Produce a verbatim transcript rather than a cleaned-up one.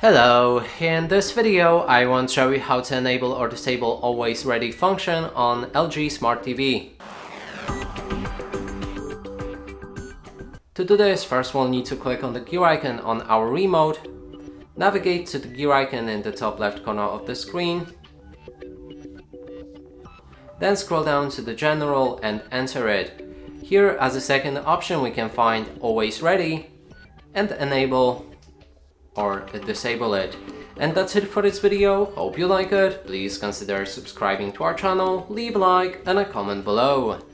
Hello, in this video I want to show you how to enable or disable Always Ready function on L G Smart T V. To do this, first we'll need to click on the gear icon on our remote, navigate to the gear icon in the top left corner of the screen, then scroll down to the general and enter it. Here as a second option we can find Always Ready and enable or disable it. And that's it for this video. Hope you like it. Please consider subscribing to our channel, leave a like and a comment below.